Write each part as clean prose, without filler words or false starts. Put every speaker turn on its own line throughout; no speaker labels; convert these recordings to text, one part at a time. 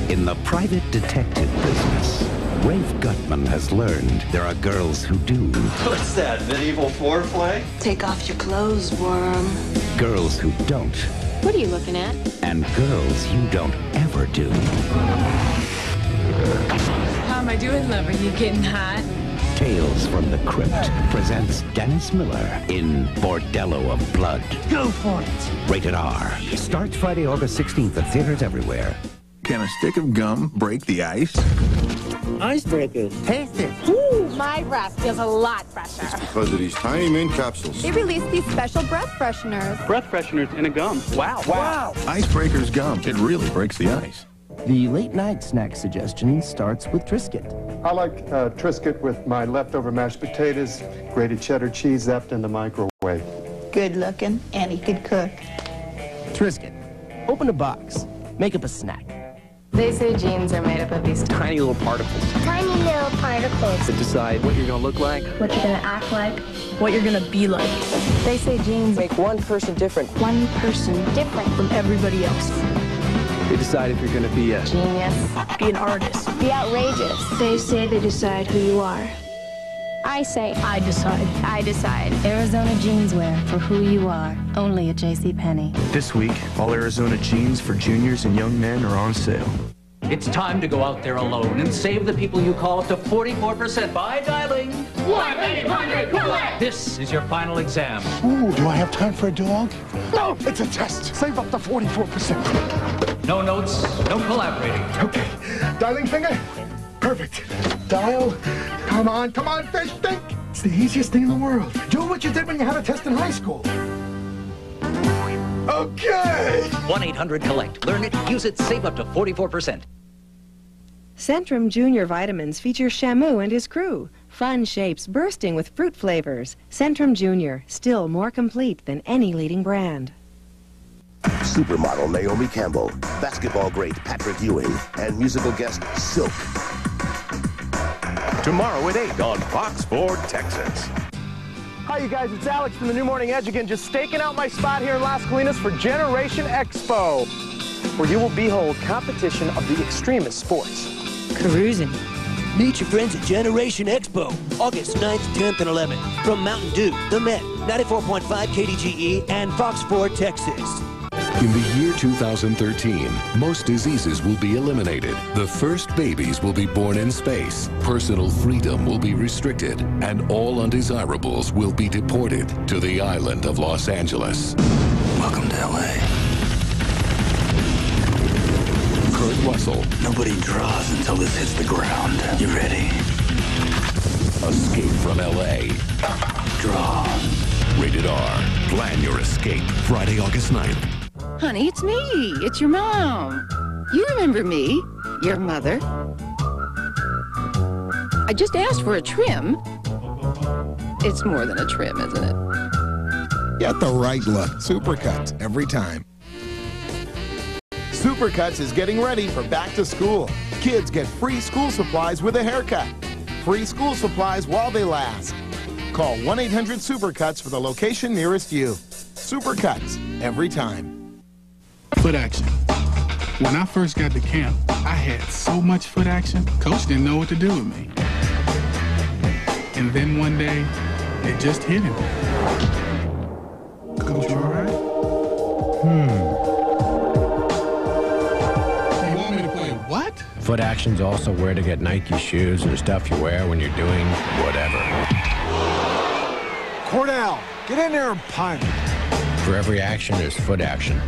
In the private detective business, Rafe Gutman has learned there are girls who do.
What's that, medieval foreplay?
Take off your clothes, worm.
Girls who don't.
What are you looking at?
And girls you don't ever do.
How am I doing, lover? You getting hot?
Tales from the Crypt presents Dennis Miller in Bordello of Blood.
Go for it.
Rated R. Starts Friday, August 16th at theaters everywhere.
Can a stick of gum break the ice?
Icebreakers. Taste it.
Ooh, my breath feels a lot fresher.
Because of these tiny mint capsules.
They released these special breath fresheners.
Breath fresheners in a gum. Wow.
Wow.
Icebreakers gum. It really breaks the ice.
The late night snack suggestion starts with Triscuit.
I like Triscuit with my leftover mashed potatoes, grated cheddar cheese zapped in the microwave.
Good looking and he could cook.
Triscuit. Open a box. Make up a snack.
They say jeans are made up of these
Tiny little particles
Tiny little particles.
that decide what you're going to look like,
What you're going to act like.
what you're gonna be like. They say jeans make one person different.
One person different
From everybody else.
they decide if you're going to be a
Genius. Be an artist.
Be outrageous.
They say they decide who you are.
I say
I decide.
I decide.
Arizona Jeanswear for who you are. Only at JCPenney.
This week, all Arizona jeans for juniors and young men are on sale.
It's time to go out there alone and save the people you call up to 44% by dialing 1-800-COLLECT. This is your final exam.
Ooh, do I have time for a dog? No, it's a test. Save up to 44%.
No notes, no collaborating.
Okay, dialing finger. Perfect. Dial. Come on, fish, think. It's the easiest thing in the world. Do what you did when you had a test in high school. Okay.
1-800-COLLECT. Learn it, use it, save up to 44%.
Centrum Junior Vitamins feature Shamu and his crew. Fun shapes bursting with fruit flavors. Centrum Junior, still more complete than any leading brand.
Supermodel Naomi Campbell, basketball great Patrick Ewing, and musical guest Silk.
Tomorrow at 8 on Fox 4 Texas.
Hi, you guys. It's Alex from the New Morning Edge again, just staking out my spot here in Las Colinas for Generation Expo, where you will behold competition of the extremest sports.
Cruising. Meet your friends at Generation Expo, August 9th, 10th, and 11th. From Mountain Dew, The Met, 94.5 KDGE, and Fox 4 Texas.
In the year 2013, most diseases will be eliminated. The first babies will be born in space. Personal freedom will be restricted, and all undesirables will be deported to the island of Los Angeles.
Welcome to L.A.
Kurt Russell.
Nobody draws until this hits the ground. You ready?
Escape from L.A.
Draw.
Rated R. Plan your escape. Friday, August 9th.
Honey, it's me. It's your mom. You remember me, your mother. I just asked for a trim. It's more than a trim, isn't it?
Get the right look. Supercuts every time. Supercuts is getting ready for back to school. Kids get free school supplies with a haircut. Free school supplies while they last. Call 1-800-SUPERCUTS for the location nearest you. Supercuts every time.
Foot action. When I first got to camp, I had so much foot action, Coach didn't know what to do with me. And then one day, it just hit him. Coach, you all right? You want me to play what?
Foot action's also where to get Nike shoes and stuff you wear when you're doing whatever.
Cordell, get in there and punt.
For every action, there's foot action.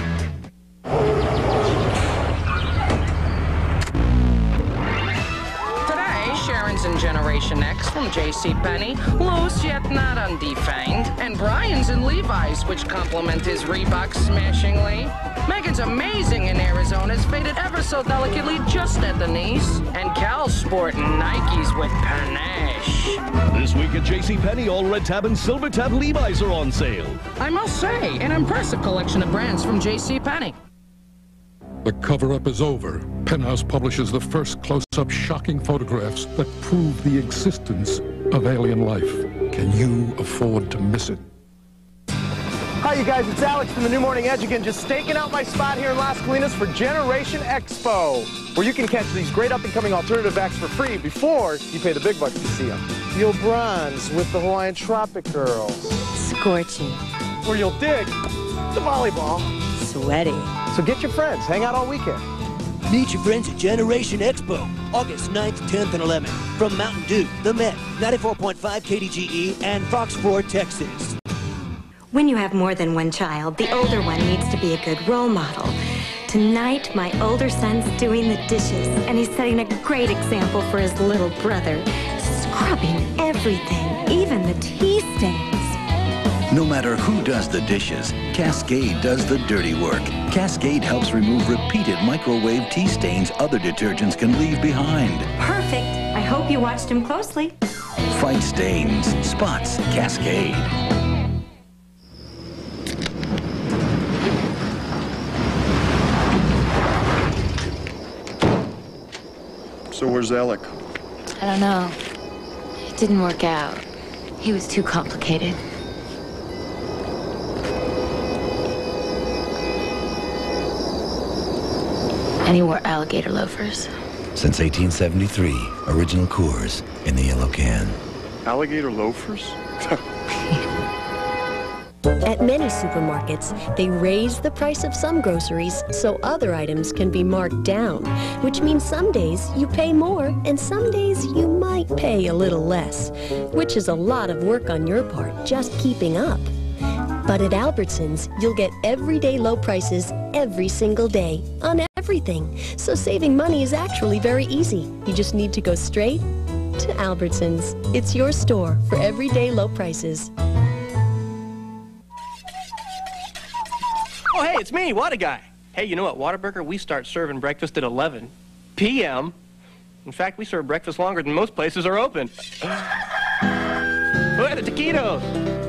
Sharon's in Generation X from JCPenney, loose yet not undefined, and Brian's in Levi's, which complement his Reebok smashingly. Megan's amazing in Arizona's, faded ever so delicately just at the knees, and Cal's sporting Nikes with panache.
This week at JCPenney, all red tab and silver tab Levi's are on sale.
I must say, an impressive collection of brands from JCPenney.
The cover-up is over. Penthouse publishes the first close-up shocking photographs that prove the existence of alien life. Can you afford to miss it?
Hi, Hi, you guys. It's Alex from the New Morning Edge again, just staking out my spot here in Las Colinas for Generation Expo, where you can catch these great up-and-coming alternative acts for free before you pay the big bucks to see them. You'll bronze with the Hawaiian Tropic Girls.
Scorching.
Or you'll dig the volleyball.
Sweaty.
So get your friends. Hang out all weekend.
Meet your friends at Generation Expo, August 9th, 10th, and 11th. From Mountain Dew, The Met, 94.5 KDGE, and Fox 4, Texas.
When you have more than one child, the older one needs to be a good role model. Tonight, my older son's doing the dishes, and he's setting a great example for his little brother, scrubbing everything, even the tea stains.
No matter who does the dishes, Cascade does the dirty work. Cascade helps remove repeated microwave tea stains other detergents can leave behind.
Perfect. I hope you watched him closely.
Fight stains, spots, Cascade.
So where's Alec?
I don't know. It didn't work out. He was too complicated. And he wore alligator loafers.
Since 1873, original Coors in the yellow can.
Alligator loafers?
At many supermarkets, they raise the price of some groceries so other items can be marked down, which means some days you pay more and some days you might pay a little less, which is a lot of work on your part just keeping up. But at Albertsons, you'll get everyday low prices every single day on everything. So saving money is actually very easy. You just need to go straight to Albertsons. It's your store for everyday low prices.
Oh, hey, it's me, Water Guy. Hey, you know at Whataburger, we start serving breakfast at 11 p.m. In fact, we serve breakfast longer than most places are open. Look at the taquitos.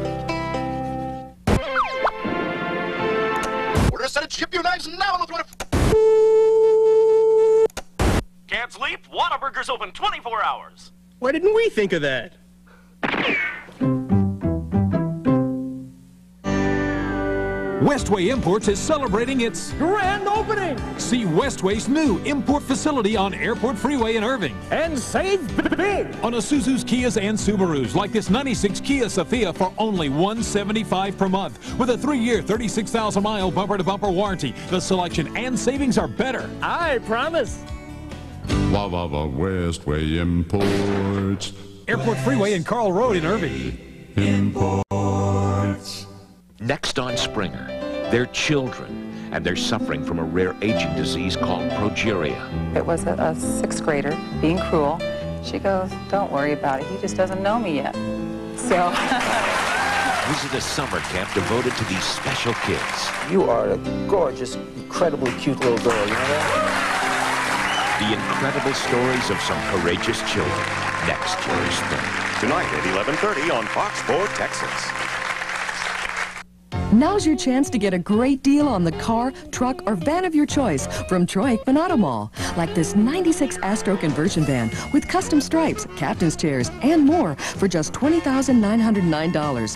Order a set of chip your knives now on the 20.
Can't sleep? Whataburger's open 24 hours.
Why didn't we think of that?
Westway Imports is celebrating its
grand opening.
See Westway's new import facility on Airport Freeway in Irving.
And save big
on Isuzus, Kias, and Subarus, like this 96 Kia Sophia for only $175 per month. With a 3-year, 36,000-mile bumper-to-bumper warranty, the selection and savings are better.
I promise.
Westway Imports.
Airport Freeway and Carl Road in Irving.
Imports.
Next on Springer, they're children, and they're suffering from a rare aging disease called progeria.
It was a 6th grader being cruel. She goes, "Don't worry about it. He just doesn't know me yet." So.
Visit a summer camp devoted to these special kids.
You are a gorgeous, incredibly cute little girl, you know that?
The incredible stories of some courageous children. Next Jerry Springer.
Tonight at 11:30 on Fox 4 Texas.
Now's your chance to get a great deal on the car, truck, or van of your choice from Troy Aikman Auto Mall. Like this 96 Astro conversion van with custom stripes, captain's chairs, and more for just $20,909.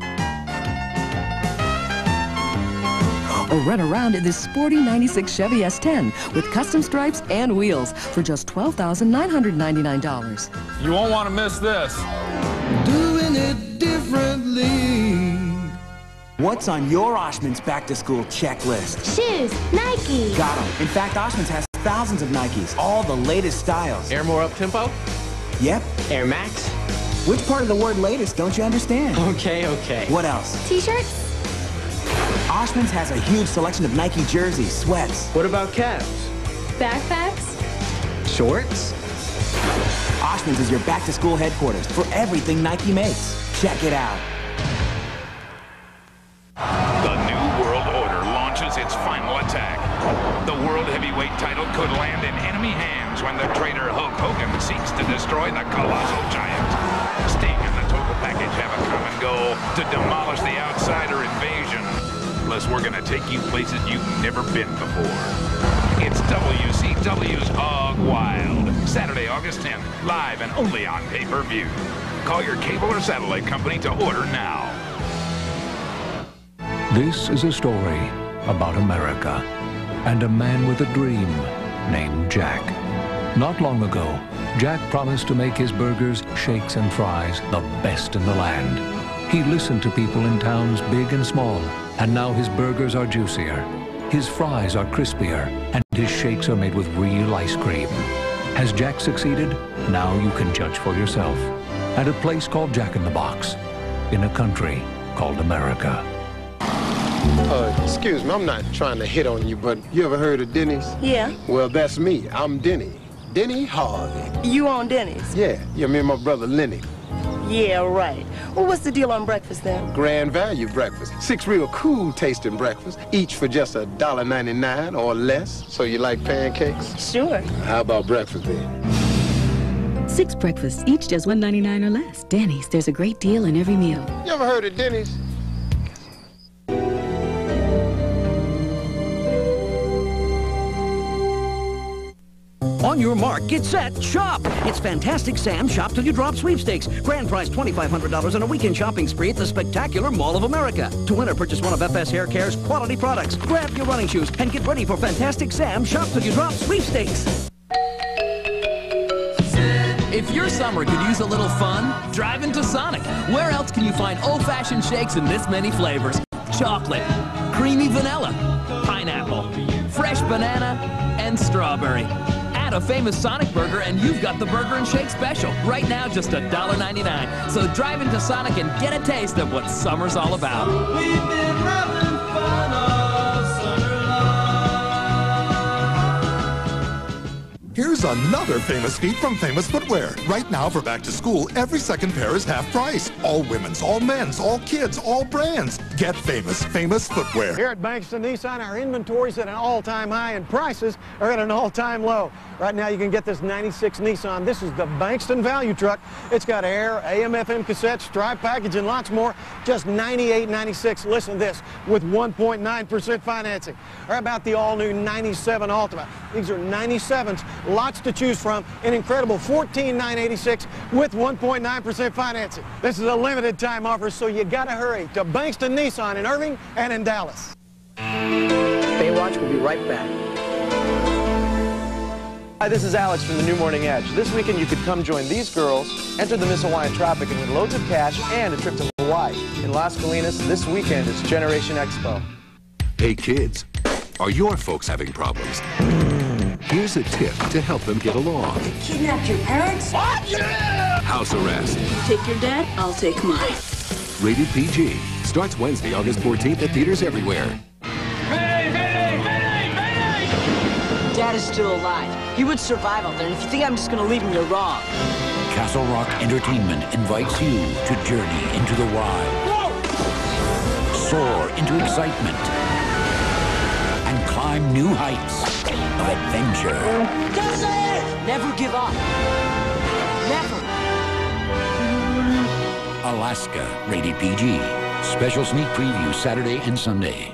Or run around in this sporty 96 Chevy S10 with custom stripes and wheels for just $12,999.
You won't want to miss this.
Doing it differently.
What's on your Oshman's back-to-school checklist?
Shoes, Nike.
Got them. In fact, Oshman's has thousands of Nikes, all the latest styles.
Air more up-tempo?
Yep.
Air Max?
Which part of the word latest don't you understand?
Okay.
What else?
T-shirts?
Oshman's has a huge selection of Nike jerseys, sweats.
What about caps?
Backpacks?
Shorts? Oshman's is your back-to-school headquarters for everything Nike makes. Check it out.
The New World Order launches its final attack. The World Heavyweight title could land in enemy hands when the traitor Hulk Hogan seeks to destroy the colossal giant. Sting and the Total Package have a common goal: to demolish the outsider invasion. Plus, we're going to take you places you've never been before. It's WCW's Hog Wild. Saturday, August 10th, live and only on pay-per-view. Call your cable or satellite company to order now.
This is a story about America and a man with a dream named Jack. Not long ago, Jack promised to make his burgers, shakes, and fries the best in the land. He listened to people in towns big and small, and now his burgers are juicier, his fries are crispier, and his shakes are made with real ice cream. Has Jack succeeded? Now you can judge for yourself. At a place called Jack in the Box, in a country called America.
Excuse me, I'm not trying to hit on you, but you ever heard of Denny's?
Yeah.
Well, that's me. I'm Denny. Denny Harvey.
You on Denny's?
Yeah, me and my brother Lenny.
Yeah, right. Well, what's the deal on breakfast then?
Grand value breakfast. 6 real cool tasting breakfasts, each for just $1.99 or less. So you like pancakes?
Sure.
How about breakfast then?
6 breakfasts, each just $1.99 or less. Denny's, there's a great deal in every meal.
You ever heard of Denny's?
On your mark, get set, shop! It's Fantastic Sam Shop Till You Drop Sweepstakes. Grand prize $2,500 on a weekend shopping spree at the spectacular Mall of America. To win or purchase one of FS Hair Care's quality products. Grab your running shoes and get ready for Fantastic Sam Shop Till You Drop Sweepstakes.
If your summer could use a little fun, drive into Sonic. Where else can you find old-fashioned shakes in this many flavors? Chocolate, creamy vanilla, pineapple, fresh banana, and strawberry. Add a famous Sonic burger and you've got the burger and shake special. Right now, just $1.99. So drive into Sonic and get a taste of what summer's all about.
We've been having fun all summer long.
Here's another famous feat from Famous Footwear. Right now for back to school, every second pair is half price. All women's, all men's, all kids, all brands. Get Famous Footwear.
Here at Bankston Nissan, our inventory's at an all-time high and prices are at an all-time low. Right now you can get this 96 Nissan. This is the Bankston value truck. It's got air, AM/FM cassette, stripe package, and lots more. Just $98.96. Listen to this, with 1.9% financing. Or about the all-new 97 Altima. These are 97s, lots to choose from. An incredible $14,986 with 1.9% financing. This is a limited time offer, so you gotta hurry to Bankston Nissan in Irving and in Dallas.
Baywatch will be right back.
Hi, this is Alex from the New Morning Edge. This weekend you could come join these girls, enter the Miss Hawaiian Tropic, and win loads of cash and a trip to Hawaii. In Las Colinas, this weekend is Generation Expo.
Hey kids, are your folks having problems? Here's a tip to help them get along.
Kidnapped your parents? What?
Yeah! House arrest.
Take your dad, I'll take mine.
Rated PG. Starts Wednesday, August 14th at theaters everywhere.
Dad is still alive. He would survive out there, and if you think I'm just gonna leave him, you're wrong.
Castle Rock Entertainment invites you to journey into the wild. Soar into excitement. And climb new heights of adventure.
That's it! Never give up. Never.
Alaska, rated PG. Special sneak preview Saturday and Sunday.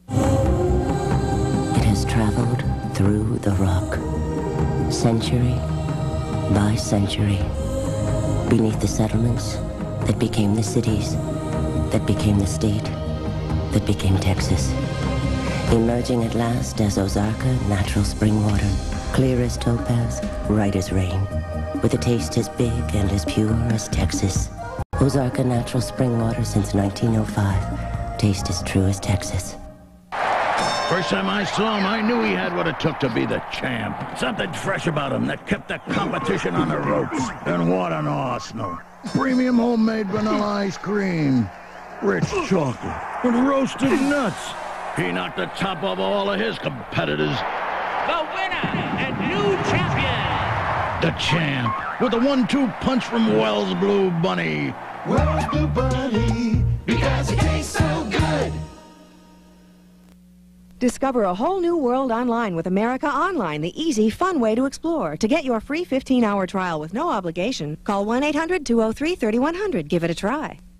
It has traveled through the rock, century by century, beneath the settlements that became the cities, that became the state, that became Texas. Emerging at last as Ozarka natural spring water, clear as topaz, bright as rain, with a taste as big and as pure as Texas. Ozarka natural spring water since 1905, taste as true as Texas.
First time I saw him, I knew he had what it took to be the champ. Something fresh about him that kept the competition on the ropes. And what an arsenal. Premium homemade vanilla ice cream, rich chocolate, and roasted nuts. He knocked the top of all of his competitors.
The winner and new champion.
The champ, with a 1-2 punch from Wells Blue Bunny.
Wells Blue Bunny, because it tastes so good.
Discover a whole new world online with America Online, the easy, fun way to explore. To get your free 15-hour trial with no obligation, call 1-800-203-3100. Give it a try.